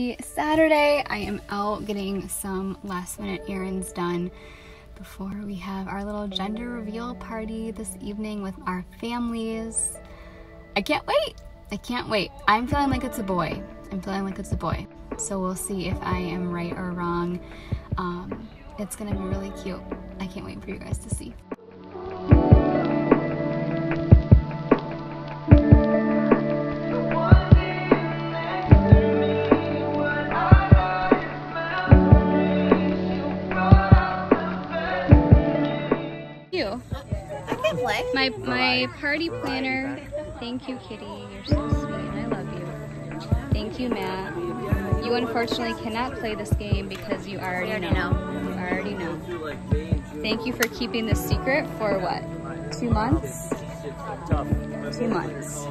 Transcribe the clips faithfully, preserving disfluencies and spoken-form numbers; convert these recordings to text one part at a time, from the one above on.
Saturday, I am out getting some last minute errands done before we have our little gender reveal party this evening with our families. I can't wait. I can't wait. I'm feeling like it's a boy. I'm feeling like it's a boy. So we'll see if I am right or wrong. Um, it's gonna be really cute. I can't wait for you guys to see. You. I can play. My my party planner. Thank you, Kitty. You're so sweet. I love you. Thank you, Matt. You unfortunately cannot play this game because you already, already know. know. You already know. Thank you for keeping this secret for what? Two months? Two months.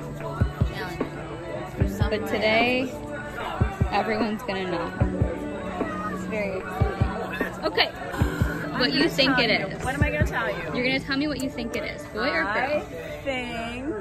But today, everyone's gonna know. It's very exciting. Okay. What you think it you. is. What am I going to tell you? You're going to tell me what you think it is. Boy or girl? I think...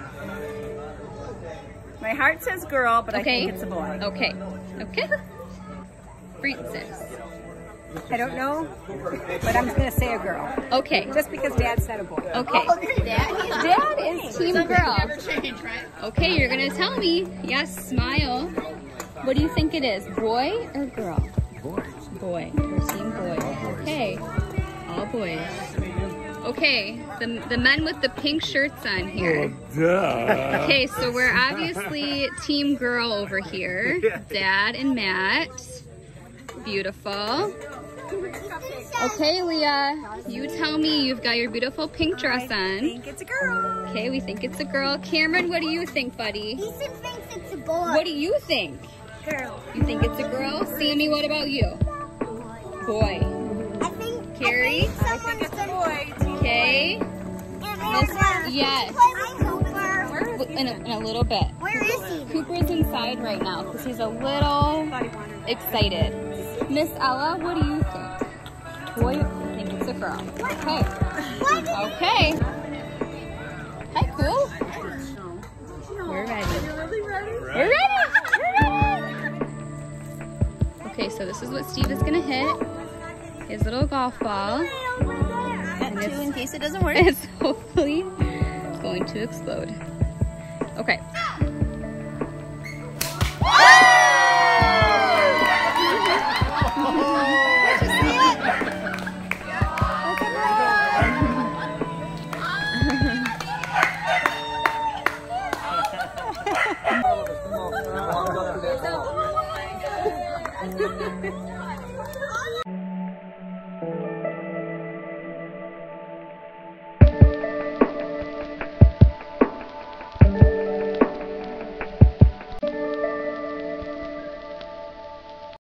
My heart says girl, but okay. I think it's a boy. Okay. Okay. Francis. I don't know, but I'm going to say a girl. Okay. Just because Dad said a boy. Okay. Oh, Dad, Dad is team girl. Never change, right? Okay, you're going to tell me. Yes, smile. What do you think it is? Boy or girl? Boy. Boy. You're team boy. Okay. All boys. Okay. The, the men with the pink shirts on here. Oh, duh. Okay, so we're obviously team girl over here. Dad and Matt. Beautiful. Okay, Leah. You tell me. You've got your beautiful pink dress on. I think it's a girl. Okay, we think it's a girl. Cameron, what do you think, buddy? Ethan thinks it's a boy. What do you think? Girl. You think it's a girl? Sammy, what about you? Boy. I think, Carrie? I think, I think it's a boy. Okay. Miss, yes. Cooper. In a, in a little bit. Where is he? Cooper's inside right now because he's a little excited. Miss Ella, what do you think? Boy, I think it's a girl. Okay. Okay. Hi, cool. We're ready. We're ready. We're ready. Okay, so this is what Steve is gonna hit. His little golf ball. And two in case it doesn't work. It's hopefully going to explode. Okay.